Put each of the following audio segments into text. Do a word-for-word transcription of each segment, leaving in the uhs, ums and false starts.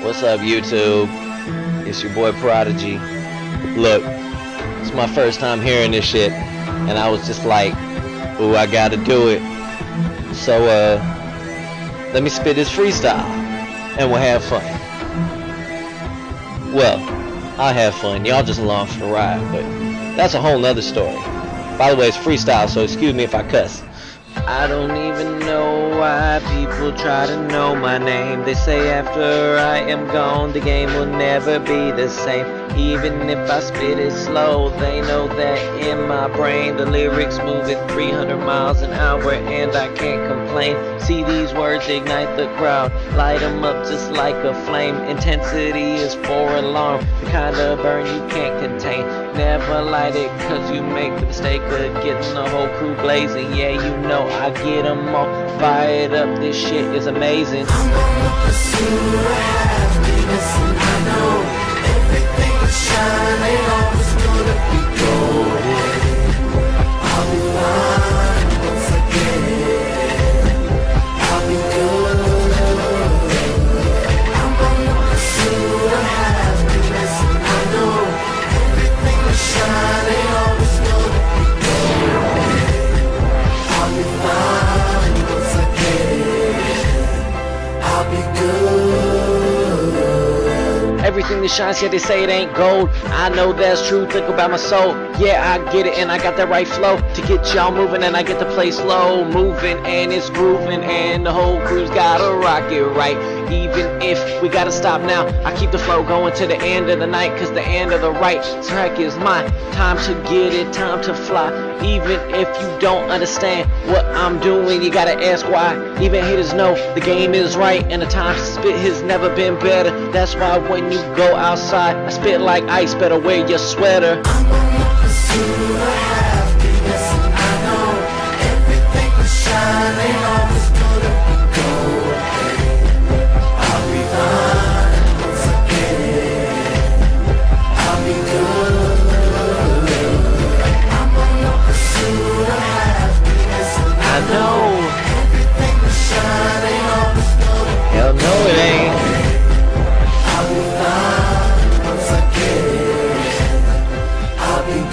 What's up, YouTube? It's your boy Prodigy. Look, it's my first time hearing this shit, and I was just like, ooh, I gotta do it. So, uh, let me spit this freestyle, and we'll have fun. Well, I'll have fun. Y'all just along for the ride, but that's a whole nother story. By the way, it's freestyle, so excuse me if I cuss. I don't even know why people try to know my name. They say after I am gone, the game will never be the same. Even if I spit it slow, they know that in my brain the lyrics move at three hundred miles an hour, and I can't complain. See these words ignite the crowd, light them up just like a flame. Intensity is for alarm, the kind of burn you can't contain. Never light it cause you make the mistake of getting the whole crew blazing. Yeah, you know I get them all fired up, this shit is amazing. I'm gonna pursue happiness, and I know everything that shine ain't always gonna be gold. I'll be fine once I get it. I'll be good. I'm gonna pursue happiness, and I know everything that shine ain't always gonna be gold. I'll be fine once I get it. I'll be good. Everything that shines, yeah, they say it ain't gold. I know that's true, think about my soul. Yeah, I get it, and I got that right flow to get y'all moving, and I get the place slow moving, and it's grooving, and the whole crew's gotta rock it right. Even if we gotta stop now, I keep the flow going to the end of the night, cause the end of the right track is mine. Time to get it, time to fly. Even if you don't understand what I'm doing, you gotta ask why. Even haters know the game is right, and the time to spit has never been better. That's why when you go outside, I spit like ice, better wear your sweater. I'm gonna pursue happiness, and I know everything that shine ain't always gonna be gold. I'll be fine once I get it. I'll be good. I'm gonna pursue happiness, and I know everything that shine ain't always gonna be gold. Hell no it ain't. I'll be fine once I get it. I'll be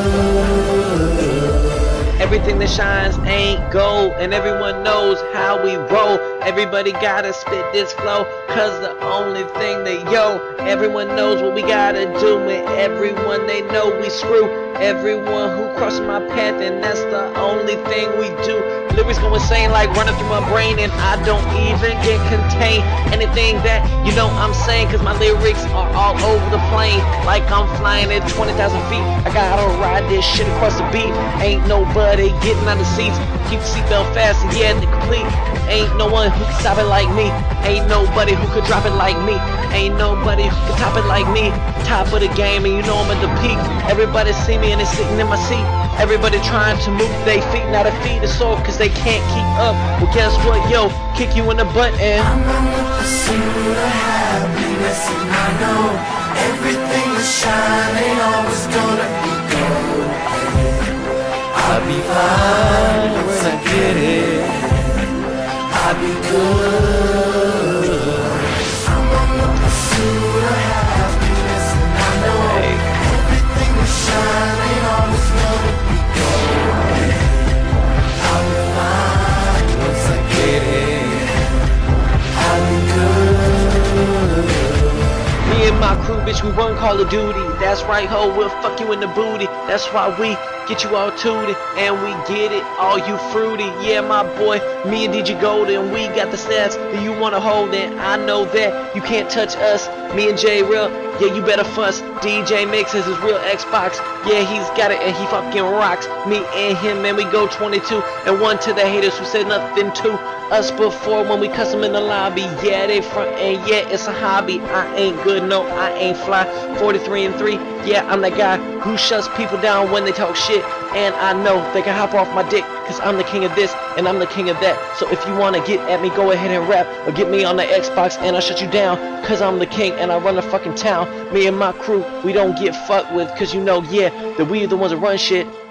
good. Everything that shines ain't gold, and everyone knows how we roll. Everybody gotta spit this flow, cause the only thing that yo, everyone knows what we gotta do, and everyone they know we screw. Everyone who crosses my path, and that's the only thing we do. Lyrics go insane like running through my brain, and I don't even get contained. Anything that you know I'm saying, cause my lyrics are all over the plane, like I'm flying at twenty thousand feet. I gotta ride this shit across the beat. Ain't nobody getting out of seats. Keep the seatbelt fast, and yeah, they're complete. Ain't no one who can stop it like me. Ain't nobody who could drop it like me. Ain't nobody who can top it like me. Top of the game, and you know I'm at the peak. Everybody see me and they're sitting in my seat. Everybody trying to move their feet, now their feet are sore cause they can't keep up. Well, guess what, yo, kick you in the butt and I'm gonna pursue happiness, and I know everything that shine ain't always gonna be gold. I'll be fine once I get it. I'll be good. I'm gonna pursue happiness, and I know everything that shine ain't always gonna be gold. I'll be fine once I get it. I'll be good. me and my crew, bitch, we run Call of Duty. That's right, ho, we'll fuck you in the booty. That's why we get you all tooted, and we get it, all you fruity. Yeah, my boy, me and D J Golden, we got the stats that you wanna hold, and I know that you can't touch us. Me and J Real, yeah, you better fuss. D J Mix is his real Xbox. Yeah, he's got it and he fucking rocks. Me and him, man, we go twenty-two and one to the haters who said nothing to us before when we cuss them in the lobby. Yeah, they front and yeah, it's a hobby. I ain't good, no, I ain't fly. forty-three and three, yeah, I'm the guy who shuts people down when they talk shit. And I know they can hop off my dick, cause I'm the king of this and I'm the king of that. So if you wanna get at me, go ahead and rap, or get me on the Xbox and I'll shut you down, cause I'm the king and I run the fucking town. Me and my crew, we don't get fucked with, cause you know, yeah, that we are the ones that run shit.